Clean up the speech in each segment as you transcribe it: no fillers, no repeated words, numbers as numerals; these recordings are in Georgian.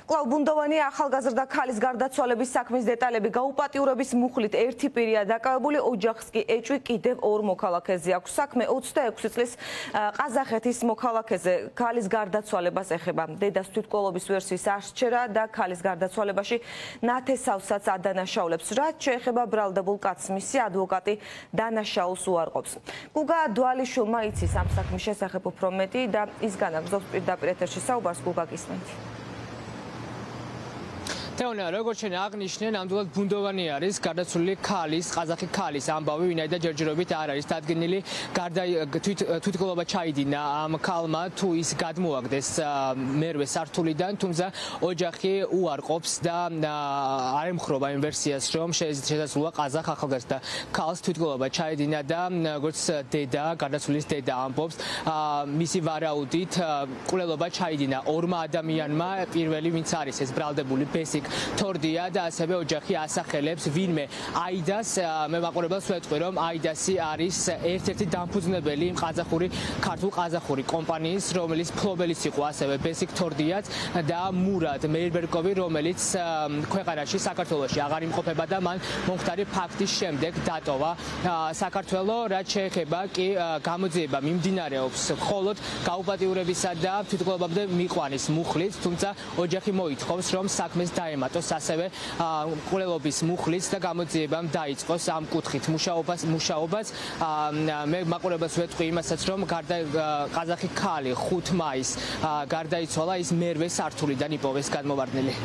კვლავ ბუნდოვანია ახალგაზრდა ქალის გარდაცვალების საქმის დეტალები გაუპატიურების მუხლით ერთი პირია დაკავებული ოჯახს კი ეჭვი კიდევ ორ მოქალაქეზე აქვს საქმე 26 წლის ყაზახეთის მოქალაქეზე ქალის გარდაცვალებას ეხება დედას თვითმკვლელობის ვერსიის აღსჩერა და ქალის გარდაცვალებაში ნათესავსაც ადანაშაულებს რაც შეეხება ბრალდებულ კაცს მისი ადვოკატი დანაშაულს უარყოფს გუგა დვალიშვილმა იცის ამ საქმის შესახებ უფრო მეტი და ის განაგრძობს პირდაპირ ეთერში საუბარს გუგა გისმენთ თეონა როგორც შენ აღნიშნე ნამდვილად ბუნდოვანი არის გარდაცვლილი ქალის ყაზახი ქალის ამბავი ვინაიდან ჯერჯერობით არ არის დადგენილი თვითმკვლელობა ჩაიდინა ამ ქალმა თუ ის გადმოაგდეს მერვე სართულიდან თუმცა ოჯახი უარყოფს და არ ემხრობა იმ ვერსიას რომ შესაძლოა ყაზახ ახალგაზრდა ქალს თვითმკვლელობა ჩაიდინა და როგორც დედა გარდაცვლილის დედა ამბობს მისი ვარაუდით მკვლელობა ჩაიდინა ორმა ადამიანმა პირველი ვინც არის ეს ბრალდებული ბესიკ თორდია და ასევე ოჯახი ასახელებს ვინმე აიდას მე მაყურებელს ვეთქვი რომ აიდასი არის ერთ-ერთი დამფუძნებელი იმ ქართულ ყაზახური კომპანიის რომელიც ფლობელიც იყო ასევე ბესიკ თორდიაც და მურად მეირბერკოვი რომელიც ქვეყანაში საქართველოში აღარ იმყოფება და მან მომხდარი ფაქტის შემდეგ დატოვა საქართველო რაც შეეხება კი გამოძიება მიმდინარეობს მხოლოდ გაუპატიურებისა და თვითმკვლელობამდე მიყვანის მუხლით თუმცა ოჯახი მოითხოვს რომ საქმეს ემატოს ასევე მკვლელობის მუხლით და გამოძიებამ დაიწყოს ამ კუთხით მუშაობას მე მაყურებელს ვეთქვი იმასაც რომ ყაზახი ქალი 5 მაისს გარდაიცვალა ის მერვე სართულიდან იპოვეს გადმოვარდნილი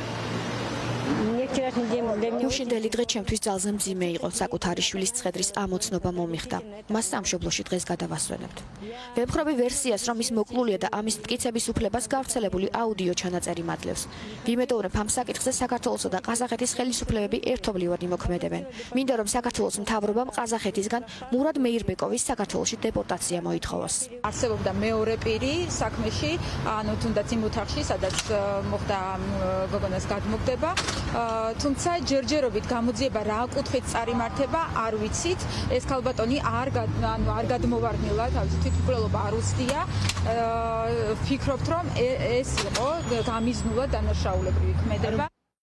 უშინდელი დღე ჩემთვის ძალზე მძიმე იყო საკუთარი შვილის ცხედრის ამოცნობა მომიხდა მას სამშობლოში დღეს გადავასვენებთ ვებხრობი ვერსიას რომ ის მოკლულია და ამის მტკიცების უფლებას გავრცელებული აუდიო ჩანაწერი მადლევს ვიმედოვნებ ამ საკითხზე საქართველოსა და ყაზახეთის ხელისუფლებები ერთობლივად იმოქმედებენ მინდა რომ საქართველოს მთავრობამ ყაზახეთისგან მურად მეირბეკოვის საქართველოში დეპორტაცია მოითხოვოს არსებობდა მეორე პირი საქმეში ანუ თუნდაც იმ ოთახში სადაც მოხდა გოგონას გადმოგდება თუმცა ჯერჯერობით გამოძიება რა კუთხით წარიმართება არ ვიცით ეს ქალბატონი არ გადმოვარდნილა თავისი თვითმკვლელობა არ უცდია ვფიქრობთ რომ ეს იყო გამიზნულად დანაშაულებრივი ქმედება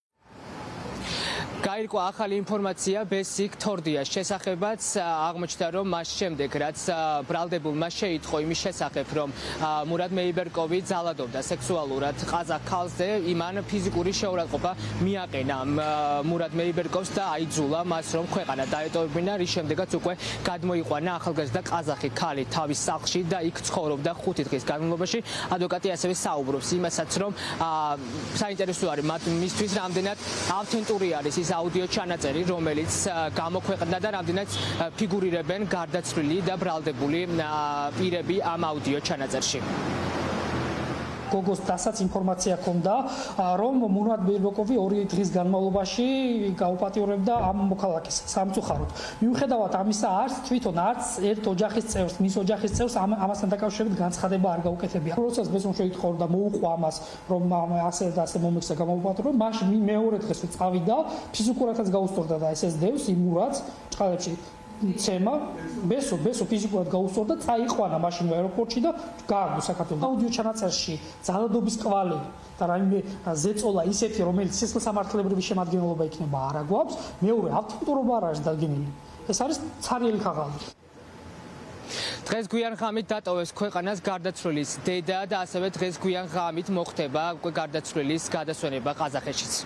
გაირკვა ახალი ინფორმაცია ბესიკ თორდიას შესახებაც აღმოჩნდა რომ მას შემდეგ რაც ბრალდებულმა შეიტყო იმის შესახებ რომ მურად მეირბერკოვი ძალადობდა სექსუალურად ყაზახ ქალზე იმან ფიზიკური შეურაცხყოფა მიაყენა მურად მეირბერკოვს და აიძულა მას რომ ქვეყანა დაეტოვებინა რის შემდეგაც უკვე გადმოიყვანა ახალგაზრდა ყაზახი ქალი თავის სახლში და იქ ცხოვრობდა 5 დღის განმავლობაში ადვოკატი ასევე საუბრობს იმასაც რომ საინტერესო არის მისთვის რამდენად ავთენტური არის ის აუდიო ჩანაწერი, რომელიც გამოქვეყნდა და რამდენად ფიგურირებენ გარდაცვლილი და ბრალდებული პირები ამ აუდიო ჩანაწერში. გოგოს დასაც ინფორმაცია ჰქონდა, რომ მურად მეირბეკოვი 2 დღის განმავლობაში გაუპატიურებდა ამ მოქალაქეს სამწუხაროდ. მიუხედავად ამისა, თვითონ არც ერთ ოჯახის წევრს, მის ოჯახის წევრს ამასთან დაკავშირებით განცხადება არ გაუკეთებია. როდესაც ბესომ შეიტყორა და მოუყვა ამას, რომ ასე და ასე მომექცა გამოუპატიურება, მაშინ მეორე დღეს წავიდა, ფიზიკურადაც გაუსწორდა და ეს დევს იმ მურადს ჭყალებში ცემა ბესო ფიზიკურად გაუსწორდა წაიყვანა მაშინ აეროპორტში და გააგო საქართველოს აუდიო ჩანაწერში ძალადობის კვალი და რაიმე ზეწოლა ისეთი რომელიც სისხლსამართლებრივი შემადგენლობა იქნება არა გვაქვს მეორე ავთენტურობა არ არის დადგენილი ეს არის ცარიელი ქაღალდი დღეს გვიან ღამით დატოვეს ქვეყანას გარდაცვლილის დედა და ასევე დღეს გვიან ღამით მოხდება გარდაცვლილის გადასვენება ყაზახეთშიც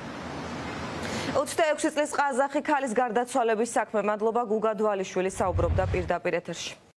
26 წლის ყაზახი ქალის გარდაცვალების საქმე მადლობა გუგა დვალიშვილი საუბრობდა პირდაპირ ეთერში